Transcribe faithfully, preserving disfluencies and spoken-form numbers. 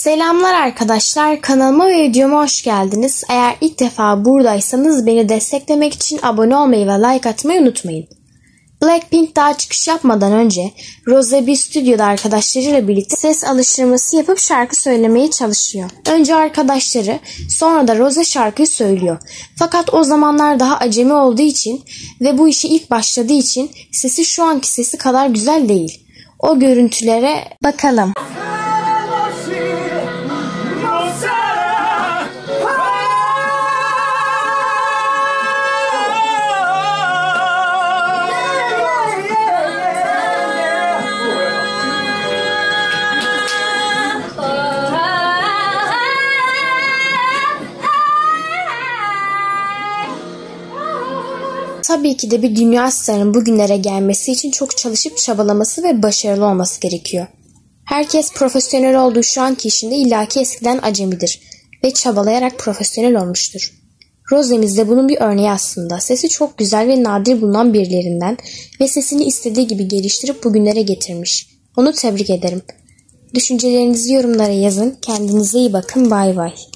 Selamlar arkadaşlar, kanalıma ve videoma hoş geldiniz. Eğer ilk defa buradaysanız beni desteklemek için abone olmayı ve like atmayı unutmayın. Blackpink daha çıkış yapmadan önce Rose bir stüdyoda arkadaşlarıyla birlikte ses alıştırması yapıp şarkı söylemeye çalışıyor. Önce arkadaşları, sonra da Rose şarkıyı söylüyor. Fakat o zamanlar daha acemi olduğu için ve bu işe ilk başladığı için sesi şu anki sesi kadar güzel değil. O görüntülere bakalım. Tabii ki de bir dünya starının bugünlere gelmesi için çok çalışıp çabalaması ve başarılı olması gerekiyor. Herkes profesyonel olduğu şu anki işinde illaki eskiden acemidir ve çabalayarak profesyonel olmuştur. Rose'miz de bunun bir örneği aslında. Sesi çok güzel ve nadir bulunan birilerinden ve sesini istediği gibi geliştirip bugünlere getirmiş. Onu tebrik ederim. Düşüncelerinizi yorumlara yazın. Kendinize iyi bakın. Bay bay.